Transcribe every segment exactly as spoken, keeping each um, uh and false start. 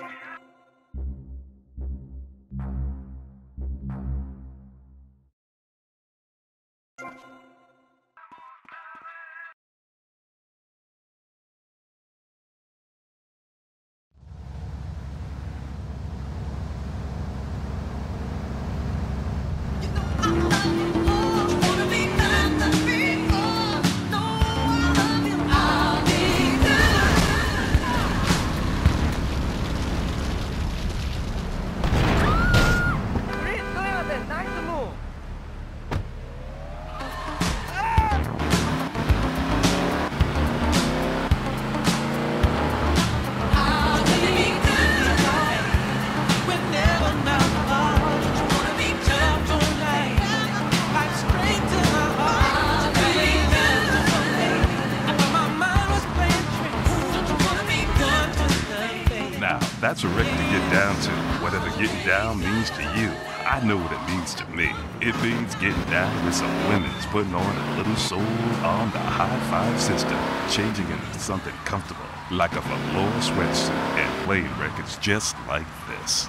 That's a record to get down to. Whatever getting down means to you, I know what it means to me. It means getting down with some women's putting on a little soul on the high-five system, changing into something comfortable, like a velour sweatsuit, and playing records just like this.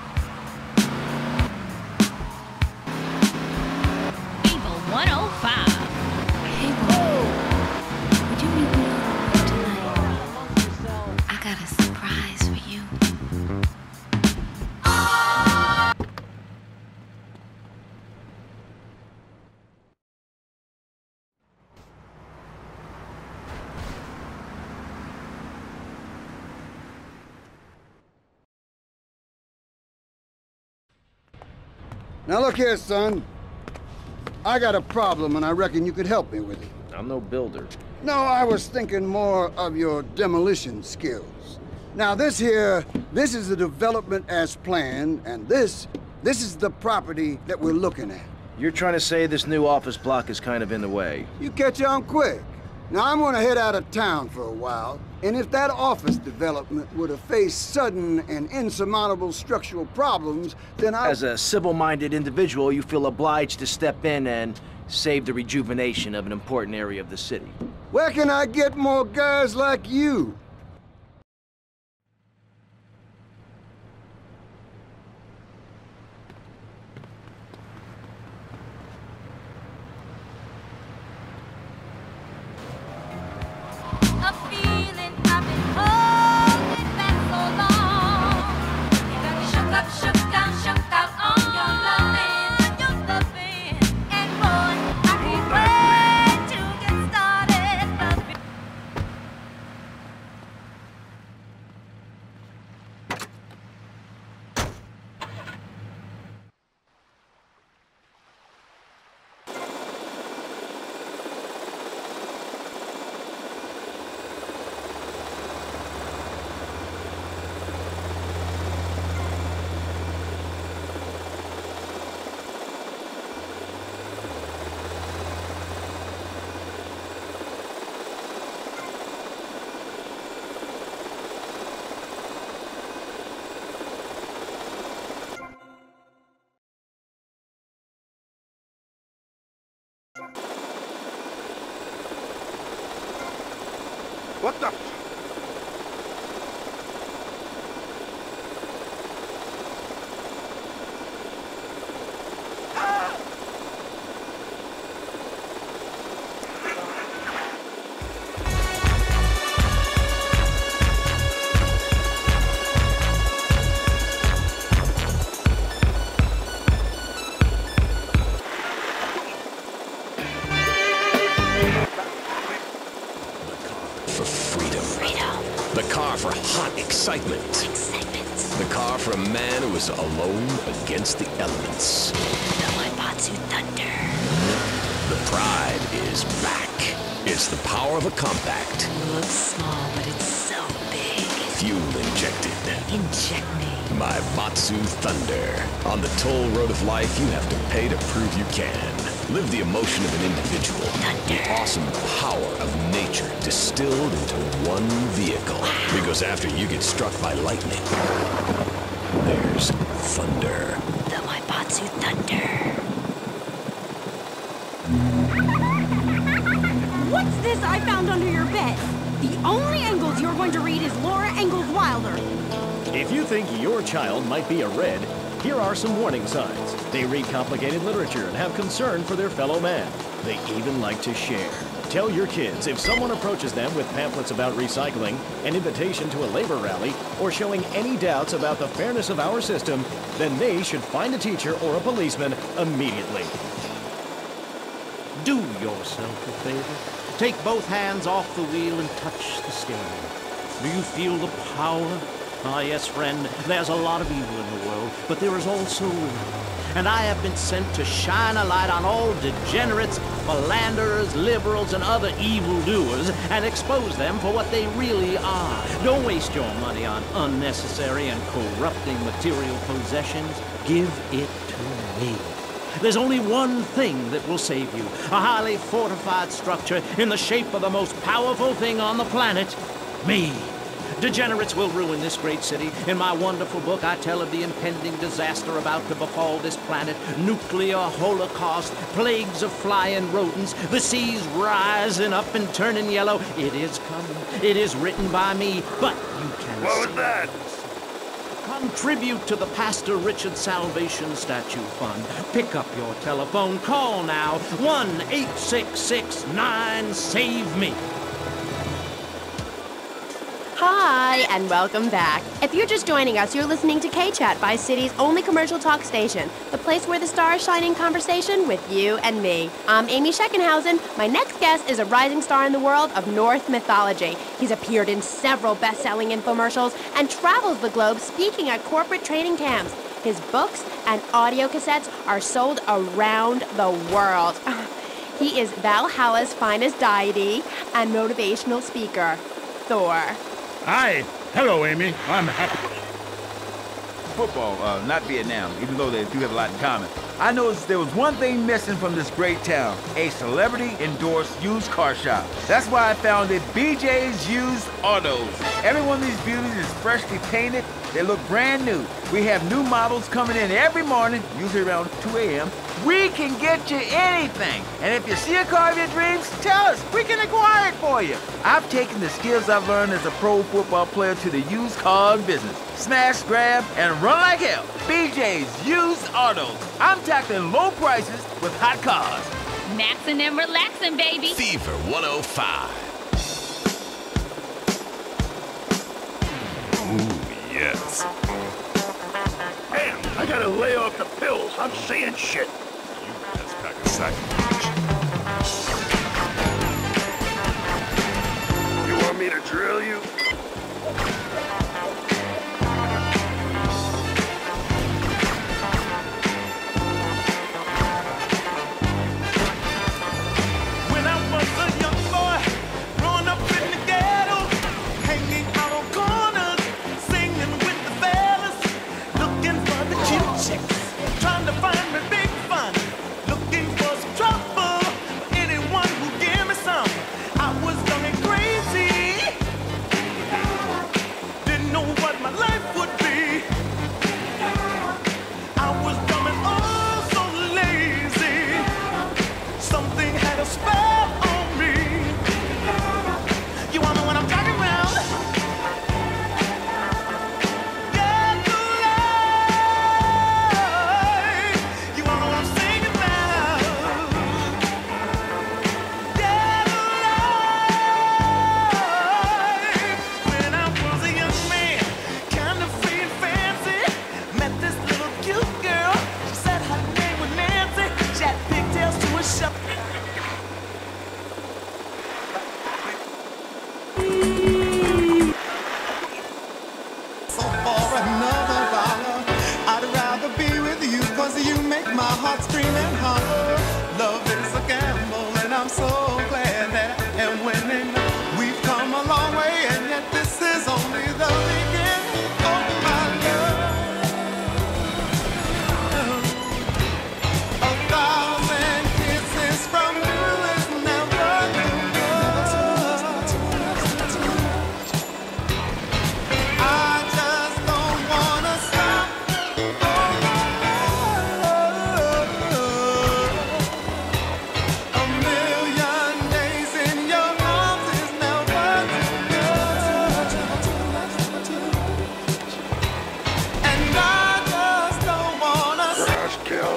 Able one oh five. Hey, Bo. Would you meet me on tonight? I got a surprise for you. Now look here, son. I got a problem and I reckon you could help me with it. I'm no builder. No, I was thinking more of your demolition skills. Now this here, this is the development as planned, and this, this is the property that we're looking at. You're trying to say this new office block is kind of in the way? You catch on quick. Now I'm gonna head out of town for a while, and if that office development were to face sudden and insurmountable structural problems, then I... As a civil-minded individual, you feel obliged to step in and save the rejuvenation of an important area of the city. Where can I get more guys like you? What the... For hot excitement. Excitement. The car for a man who is alone against the elements. The Waibatsu Thunder. The pride is back. It's the power of a compact. Looks small, but it's so big. Fuel injected. Inject me. My Batsu Thunder. On the toll road of life, you have to pay to prove you can. Live the emotion of an individual. Thunder. The awesome power of nature distilled into one vehicle. Wow. Because after you get struck by lightning, there's thunder. The Waibatsu Thunder. What's this I found under your bed? The only Engels you're going to read is Laura Ingalls Wilder. If you think your child might be a red, here are some warning signs. They read complicated literature and have concern for their fellow man. They even like to share. Tell your kids if someone approaches them with pamphlets about recycling, an invitation to a labor rally, or showing any doubts about the fairness of our system, then they should find a teacher or a policeman immediately. Do yourself a favor. Take both hands off the wheel and touch the steering. Do you feel the power? Ah, yes, friend, there's a lot of evil in the world, but there is also good. And I have been sent to shine a light on all degenerates, philanderers, liberals, and other evildoers, and expose them for what they really are. Don't waste your money on unnecessary and corrupting material possessions. Give it to me. There's only one thing that will save you. A highly fortified structure in the shape of the most powerful thing on the planet. Me. Degenerates will ruin this great city. In my wonderful book, I tell of the impending disaster about to befall this planet. Nuclear holocaust, plagues of flying rodents, the seas rising up and turning yellow. It is coming. It is written by me, but you can... What was that? Contribute to the Pastor Richard Salvation Statue Fund. Pick up your telephone. Call now. one eight six six nine save me. Hi, and welcome back. If you're just joining us, you're listening to K-Chat, Vice City's only commercial talk station, the place where the stars shine in conversation with you and me. I'm Amy Scheckenhausen. My next guest is a rising star in the world of Norse mythology. He's appeared in several best-selling infomercials and travels the globe speaking at corporate training camps. His books and audio cassettes are sold around the world. He is Valhalla's finest deity and motivational speaker, Thor. Hi. Hello, Amy. I'm happy. Football, uh, not Vietnam, even though they do have a lot in common. I noticed there was one thing missing from this great town, a celebrity-endorsed used car shop. That's why I founded B J's Used Autos. Every one of these beauties is freshly painted. They look brand new. We have new models coming in every morning, usually around two A M We can get you anything. And if you see a car of your dreams, tell us. We can acquire it for you. I've taken the skills I've learned as a pro football player to the used car business. Smash, grab, and run like hell. B J's Used Autos. I'm tackling low prices with hot cars. Maxing and relaxing, baby. Fever one oh five. Ooh, yes. Damn, I gotta lay off the pills. I'm seeing shit. You best pack a sack of You want me to drill you? When I was a young boy, growing up in the ghetto, hanging out on corners, singing with the fellas, looking for the cute chicks, trying to find me big fun, looking for some trouble, anyone who give me some. I was young and crazy,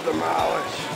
them ours.